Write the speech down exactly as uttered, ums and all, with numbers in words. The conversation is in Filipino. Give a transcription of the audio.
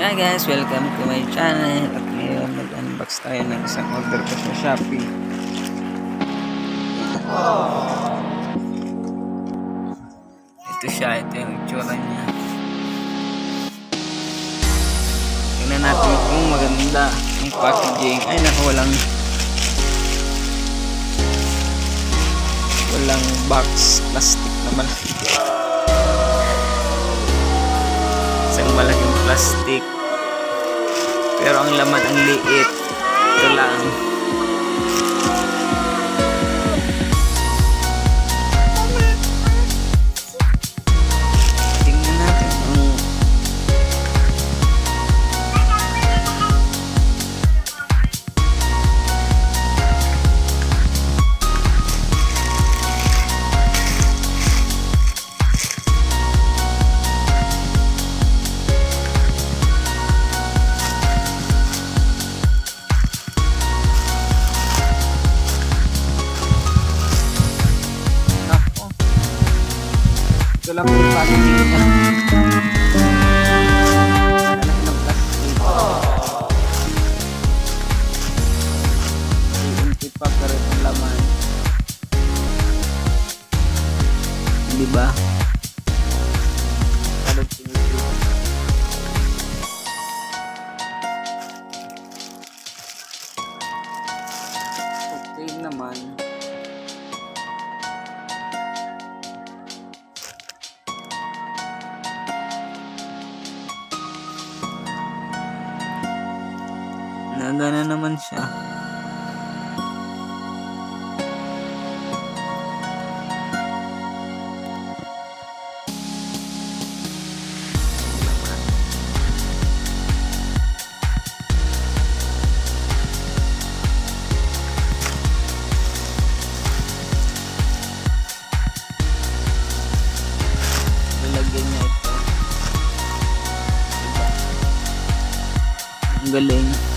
Hi guys, welcome to my channel. At ngayon mag-unbox tayo ng isang order ko sa Shopee. Ito siya, ito yung itsura niya. Tingnan natin kung maganda yung packaging. Ay naku, walang walang box, plastic naman. Isang malaking plastic, pero ang laman ang liit. Ito lang. Tingnan natin ang ito lang po yung packaging niya. Lalaki ng plastic. Iunti pa ka rin ang laman. Diba? Kalog tingin. Okay naman. Nagana naman siya. Lalagyan niya ito. Diba? Ang galing.